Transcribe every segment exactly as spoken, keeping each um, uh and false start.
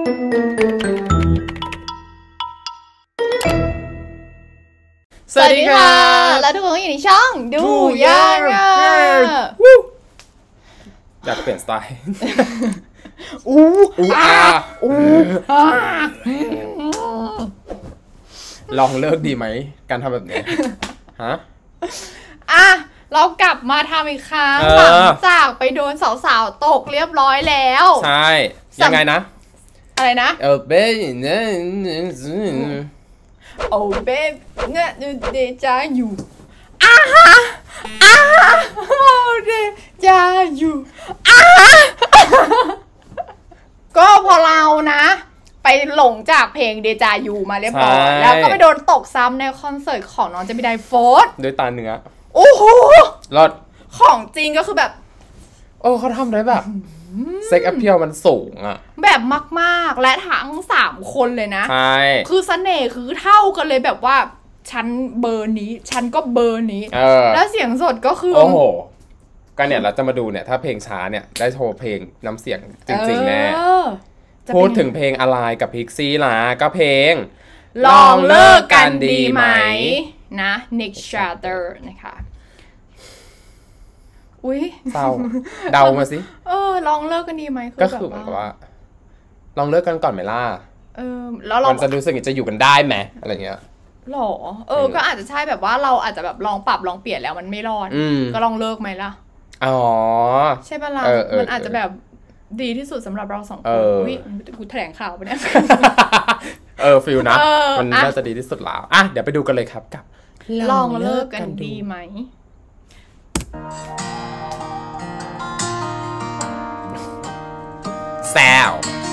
สวัสดีค่ะแล้วทุกคนก็อยู่ในช่องดูยังอ่ะอยากเปลี่ยนสไตล์อู้อู้อ่าอู้อ่าลองเลิกดีไหมการทำแบบนี้ฮะอ่ะเรากลับมาทำอีกครั้งหลังจากไปโดนสาวๆตกเรียบร้อยแล้วใช่ยังไงนะอะไรนะเออเบเนี่ยโอ้เบเนี่ยเดจาอยู่อ่าฮะอ่าฮะโอ้เดจาอยู่อ่าฮะก็พอเรานะไปหลงจากเพลงเดจายูมาเรียบร้อยแล้วก็ไปโดนตกซ้ำในคอนเสิร์ตของน้องเจมินายโฟร์ด้วยตาเนื้อโอ้โหรอดของจริงก็คือแบบโอ้เขาทำได้แบบเซ็กแอปเปิลมันสูงอะแบบมากๆและทั้งสามคนเลยนะใช่คือเสน่ห์คือเท่ากันเลยแบบว่าฉันเบอร์นี้ฉันก็เบอร์นี้แล้วเสียงสดก็คือโอ้โหก็เนี่ยเราจะมาดูเนี่ยถ้าเพลงช้าเนี่ยได้โชว์เพลงน้ำเสียงจริงๆแน่พูดถึงเพลงอะไรกับพิกซี่ล่ะก็เพลงลองเลิกกันดีไหมนะ Next Shatter นะคะอุ้ยเศร้าเดามาสิเออลองเลิกกันดีไหมก็คือเหมือนกับว่าลองเลิกกันก่อนไหมล่ะเออแล้วเรามันจะรู้สึกจะอยู่กันได้ไหมอะไรเงี้ยหรอเออก็อาจจะใช่แบบว่าเราอาจจะแบบลองปรับลองเปลี่ยนแล้วมันไม่รอดก็ลองเลิกไหมล่ะอ๋อใช่ป่ะล่ะมันอาจจะแบบดีที่สุดสำหรับเราสองคนอุ้ยกูแถลงข่าวไปเนี่ยเออฟิลนะมันน่าจะดีที่สุดแล้วอ่ะเดี๋ยวไปดูกันเลยครับกับลองเลิกกันดีไหมแซว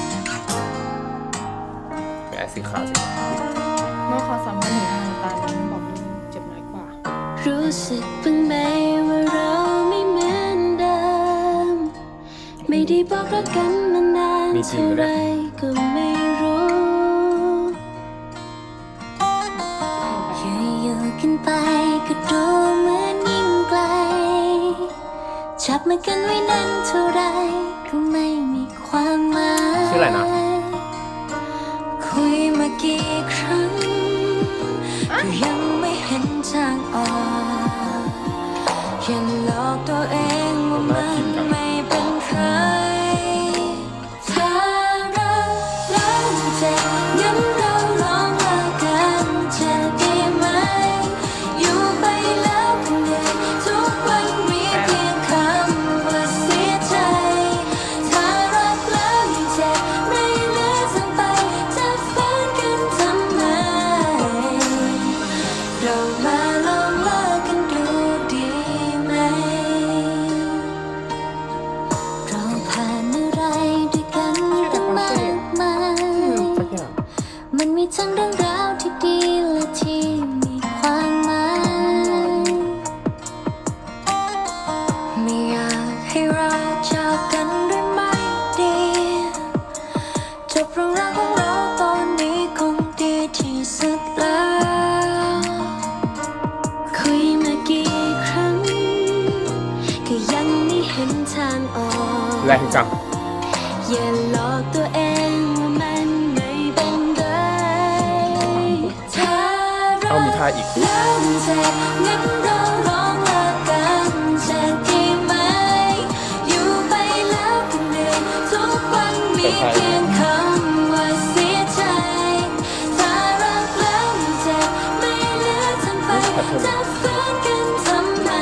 ไปไอซีข่าวสิเมื่อความสัมพันธ์หนึ่งทางตานั้นบอกเจ็บน้อยกว่ารู้สึกบ้างไหมว่าเราไม่เหมือนเดิมไม่ได้บอกรักกันมานานเท่าไรก็ไม่รู้อยู่ๆกันไปก็ดูเหมือนยิ่งไกลจับมือกันไว้นานเท่าไรก็ไม่มีความหมายชื่ออะไรนะคุยมากี่ครั้งก็ยังไม่เห็นทางออกยังหลอกตัวเองว่ามันไม่เป็นไรถ้าเราเลิกเจ็บงั้นเราลองเลิกกันจะดีไหมอยู่ไปแล้วก็เหนื่อยทุกวันมีเพียงคำว่าเสียใจถ้ารักแล้วยังเจ็บไม่เหลือทางไปจะฝืนกันทำไมเรามาลองเลิกกันดูดีไหมเราผ่านอะไรด้วยกันตั้งมากมายมันมีทั้งเรื่องราวที่ดีและที่มีความหมายไม่อยากให้เราจากกันด้วยไม่ดีจบเรื่องราวของเราตอนนี้คงดีที่สุดแล้วคุยมากี่ครั้งก็ยังไม่เห็นทางออกแรงจังอย่าหลอกตัวเองว่ามันไม่เป็นไรถ้าเราเอามีท่าอีกเลิกเจ็บงั้นเราลองเลิกกันจะดีไหมอยู่ไปแล้วก็เหนื่อยทุกวันมีเพียงคำว่าเสียใจถ้ารักแล้วมันเจ็บไม่เหลือทางไปจะฝืนกันทำไม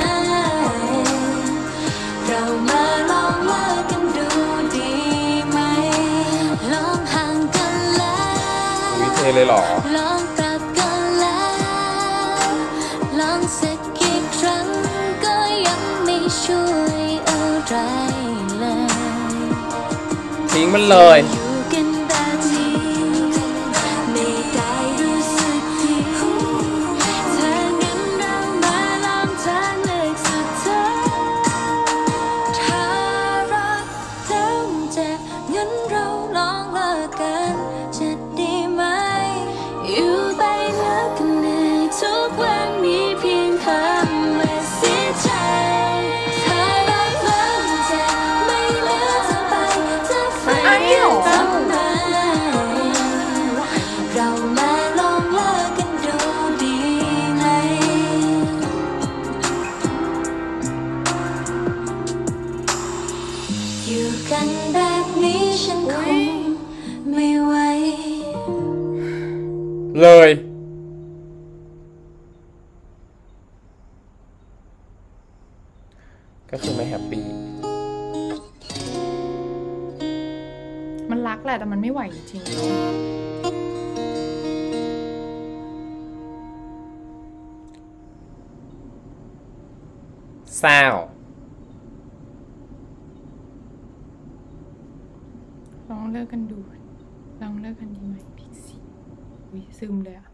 เรามาลองเลิกกันดูดีไหมลองห่างกันแล้ววิเทเลยหรอลองปรับกันแล้วลองสักกี่ครั้งก็ยังไม่ช่วยอะไรเลยทิ้งมันเลยอยู่กันแบบนี้ไม่ได้รู้สึกดีถ้างั้นเรามาลองทางเลือกสุดท้ายถ้ารักแล้วมันเจ็บงั้นเราลองเลิกกันจะดีไหมอยู่ไปแล้วก็เหนื่อยทุกวันมีเพียงคำว่าเสียใจถ้ารักแล้วมันเจ็บไม่เหลือทางไปจะฝืนกันทำเลยก็คือไม่แฮปปี้มันรักแหละแต่มันไม่ไหวจริงๆเศร้าลองเลิกกันดูลองเลิกกันดีไหมพิกซี่อุ้ยซึมเลยอะ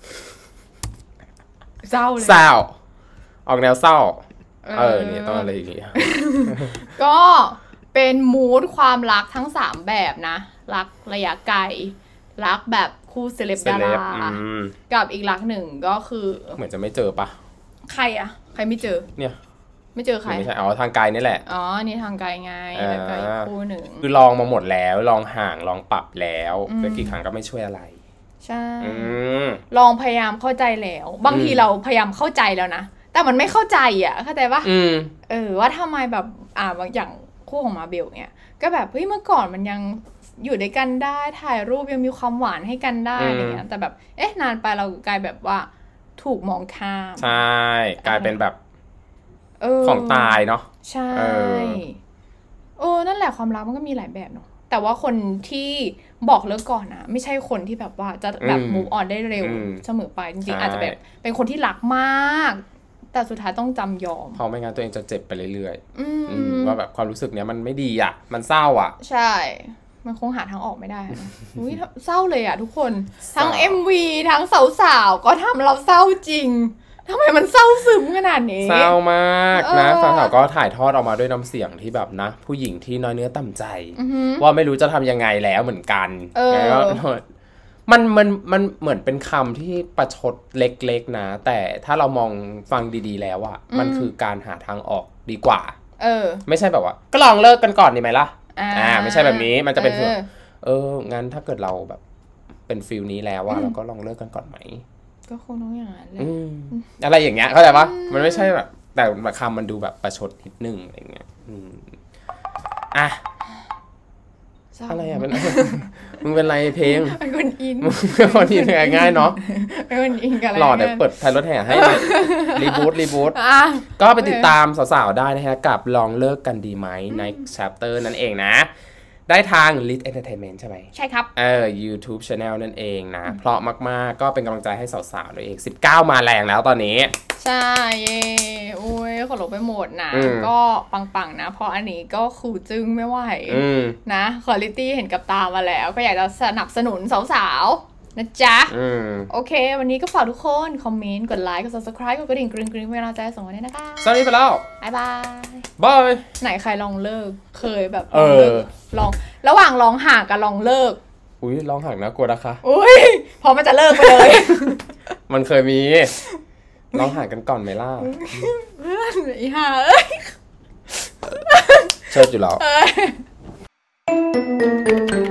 เศร้าเลยเศร้าออกแนวเศร้าเออเนี่ยต้องอะไรอย่างเงี้ยก็เป็นมูดความรักทั้งสามแบบนะรักระยะไกลรักแบบคู่เซเลบดารากับอีกรักหนึ่งก็คือเหมือนจะไม่เจอปะใครอะใครไม่เจอเนี่ยไม่เจอใครไม่ใช่อ๋อทางไกลนี่แหละอ๋อนี่ทางไกลไงแล้วก็อีกคู่หนึ่งคือลองมาหมดแล้วลองห่างลองปรับแล้วแต่กี่ครั้งก็ไม่ช่วยอะไรใช่ลองพยายามเข้าใจแล้วบางทีเราพยายามเข้าใจแล้วนะแต่มันไม่เข้าใจอ่ะเข้าใจปะเออว่าทำไมแบบอ่าบางอย่างคู่ของมาเบลเนี่ยก็แบบเฮ้ยเมื่อก่อนมันยังอยู่ด้วยกันได้ถ่ายรูปยังมีความหวานให้กันได้อะไรเงี้ยแต่แบบเอ๊ะนานไปเรากลายแบบว่าถูกมองข้ามใช่กลายเป็นแบบของตายเนาะใช่เออนั่นแหละความรักมันก็มีหลายแบบเนาะแต่ว่าคนที่บอกเลิกก่อนนะไม่ใช่คนที่แบบว่าจะแบบ move on ได้เร็วเสมอไปจริงๆอาจจะแบบเป็นคนที่รักมากแต่สุดท้ายต้องจำยอมเพราะไม่งั้นตัวเองจะเจ็บไปเรื่อยๆว่าแบบความรู้สึกเนี้ยมันไม่ดีอ่ะมันเศร้าอ่ะใช่มันคงหาทางออกไม่ได้อุ้ยเศร้าเลยอ่ะทุกคนทั้ง เอ็ม วี ทั้งสาวๆก็ทำเราเศร้าจริงทำไมมันเศร้าซึมขนาดนี้เศร้ามากนะสาวๆก็ถ่ายทอดออกมาด้วยน้ำเสียงที่แบบนะผู้หญิงที่น้อยเนื้อต่ำใจว่าไม่รู้จะทำยังไงแล้วเหมือนกันแล้วมันมันมันเหมือนเป็นคำที่ประชดเล็กๆนะแต่ถ้าเรามองฟังดีๆแล้วอ่ะมันคือการหาทางออกดีกว่าเออไม่ใช่แบบว่าก็ลองเลิกกันก่อนดีไหมล่ะอ่าไม่ใช่แบบนี้มันจะเป็นฟีลเอองั้นถ้าเกิดเราแบบเป็นฟีลนี้แล้วว่าเราก็ลองเลิกกันก่อนไหมก็คงต้องอย่างนั้นแหละอะไรอย่างเงี้ยเข้าใจปะมันไม่ใช่แบบแต่คำมันดูแบบประชดนิดนึงอะไรเงี้ยอ่ะอะไรอ่ะเป็นมึงเป็นไรเพลงเป็นคนอินมึงเป็นคนอินง่ายเนาะเป็นคนอินกันหล่อเดี๋ยวเปิดไทยรถแห่ให้รีบูทรีบูทก็ไปติดตามสาวๆได้นะฮะกับลองเลิกกันดีไหมใน chapter นั่นเองนะได้ทาง Lit Entertainment ใช่ไหมใช่ครับเออ YouTube Channel นั่นเองนะเพราะมากๆก็เป็นกำลังใจให้สาวๆด้วยเองสิบเก้ามาแรงแล้วตอนนี้ใช่เย่อุ้ยขอลบไปหมดนะก็ปังๆนะเพราะอันนี้ก็ขู่จึ้งไม่ไหวนะควอลิตี้เห็นกับตามาแล้วก็อยากจะสนับสนุนสาวๆนะจ๊ะโอเควันนี้ก็ฝากทุกคนคอมเมนต์กดไลค์กด subscribe กดกระดิ่งกริ๊งกริ๊งเวลาใจส่งมาได้นะคะสวัสดีไปแล้วบ๊ายบายบายไหนใครลองเลิกเคยแบบลองเลิกลองระหว่างลองห่างกับลองเลิกอุ้ยลองห่างนะกลัวนะคะอุ้ยพอมันจะเลิกไปเลยมันเคยมีลองห่างกันก่อนไหมล่ะเพื่อนอีห่าเอ้ยเชิดอยู่แล้ว